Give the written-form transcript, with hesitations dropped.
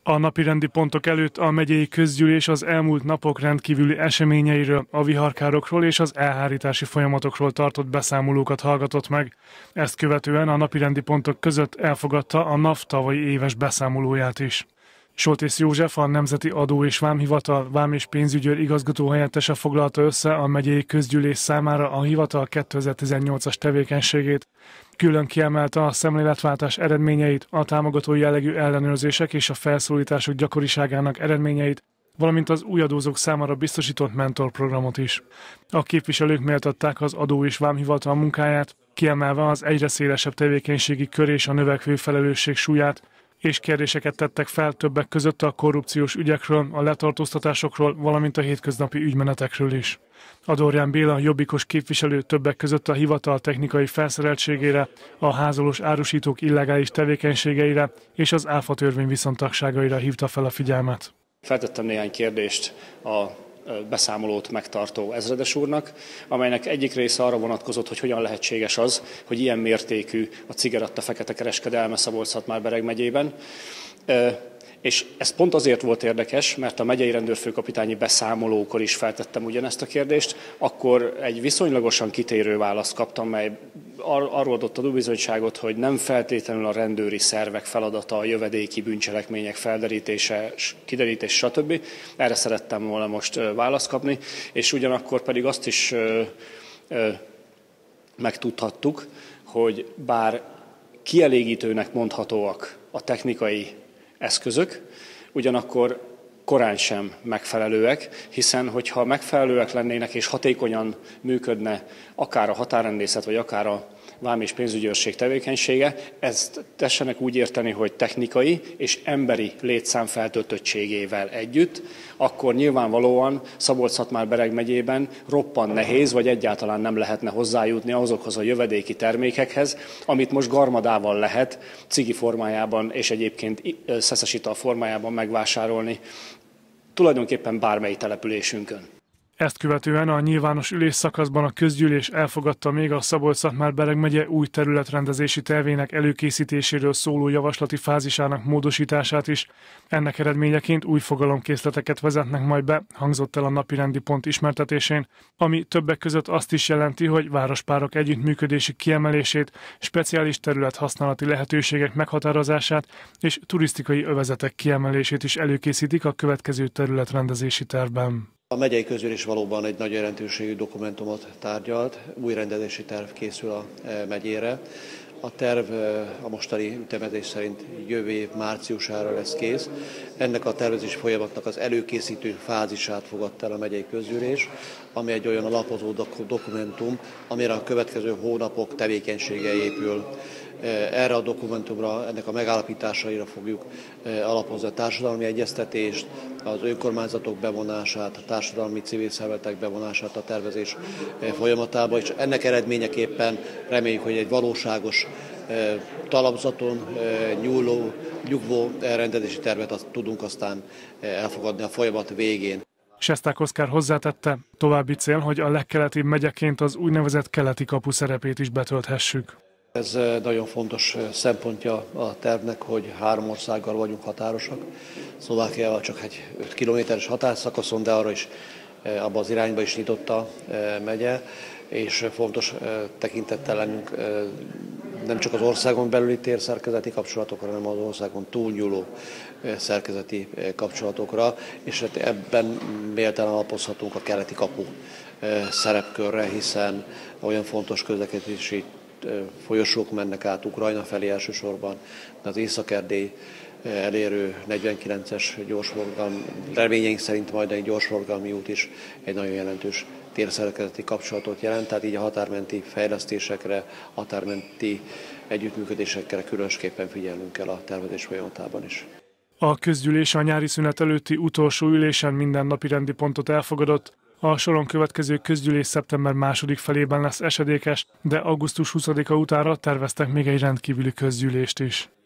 A napirendi pontok előtt a megyei közgyűlés az elmúlt napok rendkívüli eseményeiről, a viharkárokról és az elhárítási folyamatokról tartott beszámolókat hallgatott meg. Ezt követően a napirendi pontok között elfogadta a NAV tavalyi éves beszámolóját is. Soltész József, a Nemzeti Adó és Vámhivatal vám- és pénzügyőr igazgatóhelyettese foglalta össze a megyei közgyűlés számára a hivatal 2018-as tevékenységét. Külön kiemelte a szemléletváltás eredményeit, a támogató jellegű ellenőrzések és a felszólítások gyakoriságának eredményeit, valamint az új adózók számára biztosított mentorprogramot is. A képviselők méltatták az Adó és Vámhivatal munkáját, kiemelve az egyre szélesebb tevékenységi kör és a növekvő felelősség súlyát, és kérdéseket tettek fel többek között a korrupciós ügyekről, a letartóztatásokról, valamint a hétköznapi ügymenetekről is. Adorján Béla, jobbikos képviselő többek között a hivatal technikai felszereltségére, a házolós árusítók illegális tevékenységeire és az ÁFA törvény viszontagságaira hívta fel a figyelmet. Feltettem néhány kérdést a beszámolót megtartó ezredes úrnak, amelynek egyik része arra vonatkozott, hogy hogyan lehetséges az, hogy ilyen mértékű a cigaretta fekete kereskedelme Szabolcs-Szatmár-Bereg megyében. És ez pont azért volt érdekes, mert a megyei rendőrfőkapitányi beszámolókor is feltettem ugyanezt a kérdést, akkor egy viszonylagosan kitérő választ kaptam, mely arról adott tanúbizonyságot, hogy nem feltétlenül a rendőri szervek feladata a jövedéki bűncselekmények felderítése, kiderítés, stb. Erre szerettem volna most választ kapni, és ugyanakkor pedig azt is megtudhattuk, hogy bár kielégítőnek mondhatóak a technikai eszközök, ugyanakkor korán sem megfelelőek, hiszen hogyha megfelelőek lennének és hatékonyan működne akár a határrendészet, vagy akár a vám- és pénzügyőrség tevékenysége, ezt tessenek úgy érteni, hogy technikai és emberi létszám feltöltöttségével együtt, akkor nyilvánvalóan Szabolcs-Szatmár-Bereg megyében roppant nehéz, vagy egyáltalán nem lehetne hozzájutni azokhoz a jövedéki termékekhez, amit most garmadával lehet cigi formájában és egyébként szeszes ital formájában megvásárolni tulajdonképpen bármely településünkön. Ezt követően a nyilvános ülésszakaszban a közgyűlés elfogadta még a Szabolcs-Szatmár-Bereg megye új területrendezési tervének előkészítéséről szóló javaslati fázisának módosítását is. Ennek eredményeként új fogalomkészleteket vezetnek majd be, hangzott el a napirendi pont ismertetésén, ami többek között azt is jelenti, hogy várospárok együttműködési kiemelését, speciális területhasználati lehetőségek meghatározását és turisztikai övezetek kiemelését is előkészítik a következő területrendezési tervben. A megyei közgyűlés valóban egy nagy jelentőségű dokumentumot tárgyalt, új rendezési terv készül a megyére. A terv a mostani ütemezés szerint jövő év márciusára lesz kész. Ennek a tervezési folyamatnak az előkészítő fázisát fogadta el a megyei közgyűlés, ami egy olyan alapozó dokumentum, amire a következő hónapok tevékenysége épül. Erre a dokumentumra, ennek a megállapításaira fogjuk alapozni a társadalmi egyeztetést, az önkormányzatok bevonását, a társadalmi civil szervezetek bevonását a tervezés folyamatába, és ennek eredményeképpen reméljük, hogy egy valóságos talapzaton nyugvó rendezési tervet tudunk aztán elfogadni a folyamat végén. Sesták Oszkár hozzátette, további cél, hogy a legkeletibb megyeként az úgynevezett keleti kapu szerepét is betölthessük. Ez nagyon fontos szempontja a tervnek, hogy 3 országgal vagyunk határosak. Szlovákiával csak egy 5 kilométeres határszakaszon, de arra is, abba az irányba is nyitott a megye, és fontos tekintettel lennünk nem csak az országon belüli térszerkezeti kapcsolatokra, hanem az országon túlnyúló szerkezeti kapcsolatokra, és hát ebben méltán alapozhatunk a keleti kapu szerepkörre, hiszen olyan fontos közlekedési folyosók mennek át Ukrajna felé elsősorban, de az Észak-Erdély elérő 49-es gyorsforgalmi, reményeink szerint majd egy gyorsforgalmi út is egy nagyon jelentős térszerkezeti kapcsolatot jelent, tehát így a határmenti fejlesztésekre, határmenti együttműködésekre különösképpen figyelnünk kell a tervezés folyamatában is. A közgyűlés a nyári szünet előtti utolsó ülésen minden napirendi pontot elfogadott. A soron következő közgyűlés szeptember második felében lesz esedékes, de augusztus 20-a utánra terveztek még egy rendkívüli közgyűlést is.